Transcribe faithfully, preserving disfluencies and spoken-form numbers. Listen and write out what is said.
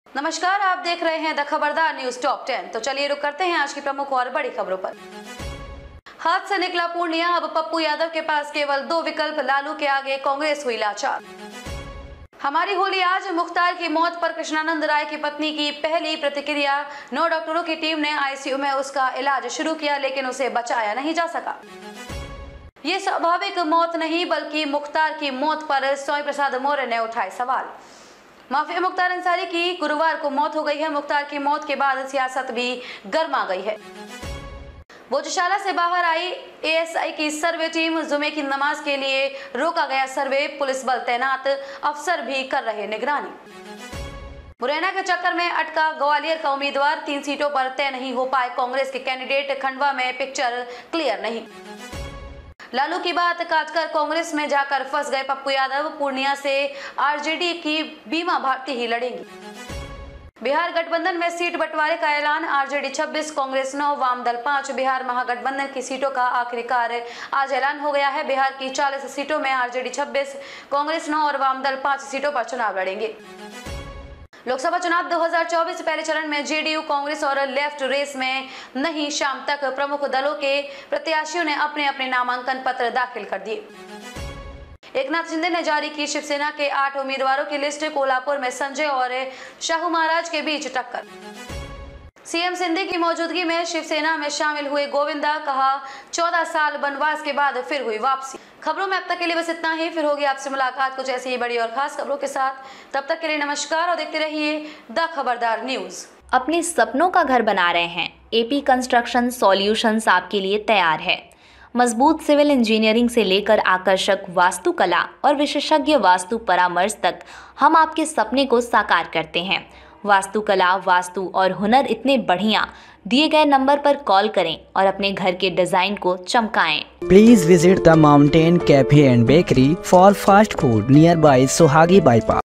नमस्कार, आप देख रहे हैं द खबरदार न्यूज टॉप टेन। तो चलिए रुक करते हैं आज की प्रमुख और बड़ी खबरों पर। हाथ से निकला पूर्णिया, अब पप्पू यादव के पास केवल दो विकल्प, लालू के आगे कांग्रेस हुई लाचार। हमारी होली आज, मुख्तार की मौत पर कृष्णानंद राय की पत्नी की पहली प्रतिक्रिया। नौ डॉक्टरों की टीम ने आईसीयू में उसका इलाज शुरू किया, लेकिन उसे बचाया नहीं जा सका। ये स्वाभाविक मौत नहीं बल्कि मुख्तार की मौत पर स्वामी प्रसाद मौर्य ने उठाए सवाल। माफिया मुख्तार अंसारी की गुरुवार को मौत हो गई है। मुख्तार की मौत के बाद सियासत भी गर्मा गई है। भोजशाला से बाहर आई एएसआई की सर्वे टीम, जुमे की नमाज के लिए रोका गया सर्वे, पुलिस बल तैनात, अफसर भी कर रहे निगरानी। मुरैना के चक्कर में अटका ग्वालियर का उम्मीदवार, तीन सीटों पर तय नहीं हो पाए कांग्रेस के कैंडिडेट, खंडवा में पिक्चर क्लियर नहीं। लालू की बात काटकर कांग्रेस में जाकर फंस गए पप्पू यादव, पूर्णिया से आरजेडी की बीमा भारती ही लड़ेंगी। बिहार गठबंधन में सीट बंटवारे का ऐलान, आरजेडी छब्बीस, कांग्रेस नौ, वाम दल पाँच। बिहार महागठबंधन की सीटों का आखिरकार आज ऐलान हो गया है। बिहार की चालीस सीटों में आरजेडी छब्बीस, कांग्रेस नौ और वाम दल पाँच सीटों पर चुनाव लड़ेंगे। लोकसभा चुनाव दो हज़ार चौबीस पहले चरण में जेडीयू, कांग्रेस और लेफ्ट रेस में नहीं। शाम तक प्रमुख दलों के प्रत्याशियों ने अपने अपने नामांकन पत्र दाखिल कर दिए। एकनाथ शिंदे ने जारी की शिवसेना के आठ उम्मीदवारों की लिस्ट, कोल्हापुर में संजय और शाहू महाराज के बीच टक्कर। सीएम शिंदे की मौजूदगी में शिवसेना में शामिल हुए गोविंदा, कहा चौदह साल वनवास के बाद फिर हुई वापसी। खबरों में अब तक के लिए बस इतना ही, फिर होगी आपसे मुलाकात कुछ ऐसी ही बड़ी और खास खबरों के साथ। तब तक के लिए नमस्कार और देखते रहिए द खबरदार न्यूज। अपने सपनों का घर बना रहे हैं? एपी कंस्ट्रक्शन सॉल्यूशंस आपके लिए तैयार है। मजबूत सिविल इंजीनियरिंग से लेकर आकर्षक वास्तुकला और विशेषज्ञ वास्तु परामर्श तक हम आपके सपने को साकार करते हैं। वास्तुकला, वास्तु और हुनर इतने बढ़िया, दिए गए नंबर पर कॉल करें और अपने घर के डिजाइन को चमकाएं। Please visit the mountain cafe and bakery for fast food nearby Suhagi bypass.